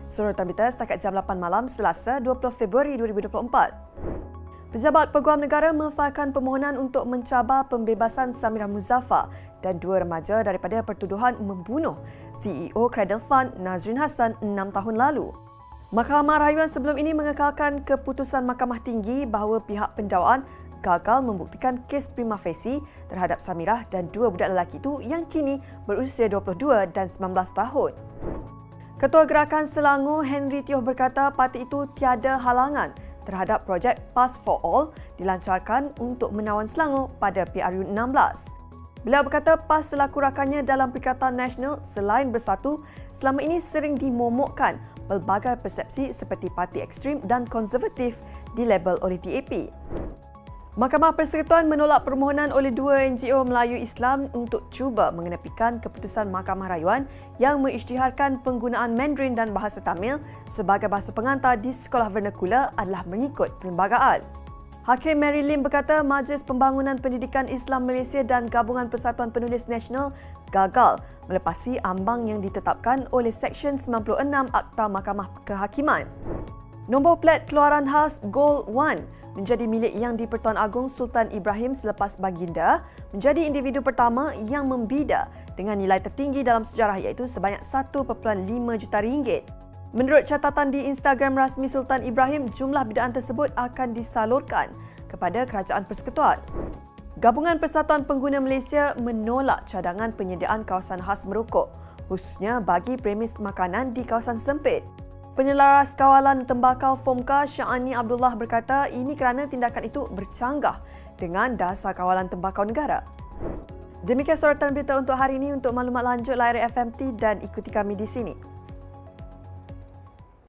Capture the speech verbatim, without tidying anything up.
Sorotan berita setakat jam lapan malam Selasa dua puluh Februari dua ribu dua puluh empat. Pejabat Peguam Negara memfailkan permohonan untuk mencabar pembebasan Samirah Muzaffar dan dua remaja daripada pertuduhan membunuh C E O Cradle Fund Nazrin Hassan enam tahun lalu. Mahkamah Rayuan sebelum ini mengekalkan keputusan Mahkamah Tinggi bahawa pihak pendakwaan gagal membuktikan kes prima facie terhadap Samirah dan dua budak lelaki itu yang kini berusia dua puluh dua dan sembilan belas tahun. Ketua Gerakan Selangor Henry Tioh berkata parti itu tiada halangan terhadap projek Pass for All dilancarkan untuk menawan Selangor pada P R U enam belas. Beliau berkata PAS selaku rakannya dalam Perikatan Nasional selain bersatu selama ini sering dimomokkan pelbagai persepsi seperti parti ekstrim dan konservatif dilabel oleh D A P. Mahkamah Persekutuan menolak permohonan oleh dua N G O Melayu Islam untuk cuba mengenepikan keputusan Mahkamah Rayuan yang mengisytiharkan penggunaan Mandarin dan bahasa Tamil sebagai bahasa pengantar di sekolah vernakular adalah mengikut perlembagaan. Hakim Mary Lim berkata Majlis Pembangunan Pendidikan Islam Malaysia dan Gabungan Persatuan Penulis Nasional gagal melepasi ambang yang ditetapkan oleh Seksyen sembilan puluh enam Akta Mahkamah Kehakiman. Nombor plat keluaran khas Gold One menjadi milik Yang di-Pertuan Agong Sultan Ibrahim selepas baginda menjadi individu pertama yang membida dengan nilai tertinggi dalam sejarah iaitu sebanyak satu perpuluhan lima juta ringgit. Menurut catatan di Instagram rasmi Sultan Ibrahim, jumlah bidaan tersebut akan disalurkan kepada Kerajaan Persekutuan. Gabungan Persatuan Pengguna Malaysia menolak cadangan penyediaan kawasan khas merokok, khususnya bagi premis makanan di kawasan sempit. Penyelaras Kawalan Tembakau Fomka Syahani Abdullah berkata ini kerana tindakan itu bercanggah dengan dasar kawalan tembakau negara. Demikian sorotan berita untuk hari ini. Untuk maklumat lanjut layari F M T dan ikuti kami di sini.